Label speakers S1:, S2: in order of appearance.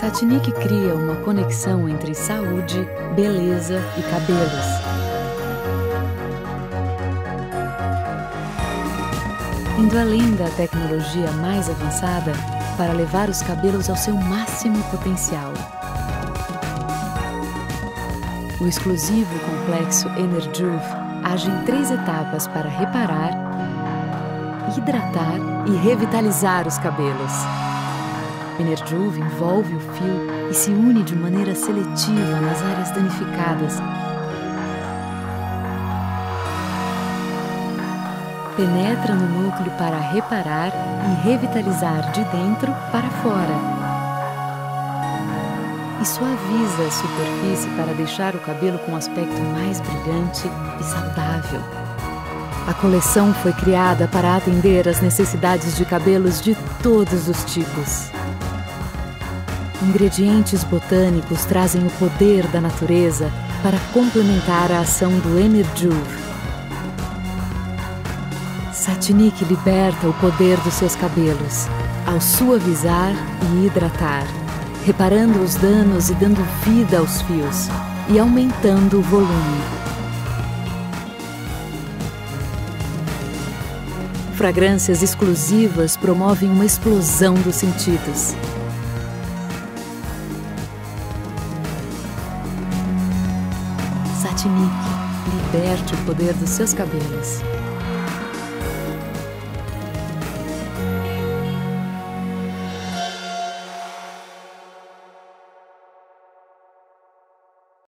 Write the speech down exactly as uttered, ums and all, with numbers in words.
S1: Satinic cria uma conexão entre saúde, beleza e cabelos. Indo além da tecnologia mais avançada para levar os cabelos ao seu máximo potencial. O exclusivo complexo Enerjuve age em três etapas para reparar, hidratar e revitalizar os cabelos. Enerjuve envolve o fio e se une de maneira seletiva nas áreas danificadas. Penetra no núcleo para reparar e revitalizar de dentro para fora. E suaviza a superfície para deixar o cabelo com um aspecto mais brilhante e saudável. A coleção foi criada para atender às necessidades de cabelos de todos os tipos. Ingredientes botânicos trazem o poder da natureza para complementar a ação do Enerjuve. Satinic liberta o poder dos seus cabelos ao suavizar e hidratar, reparando os danos e dando vida aos fios e aumentando o volume. Fragrâncias exclusivas promovem uma explosão dos sentidos. Satinic, liberte o poder dos seus cabelos.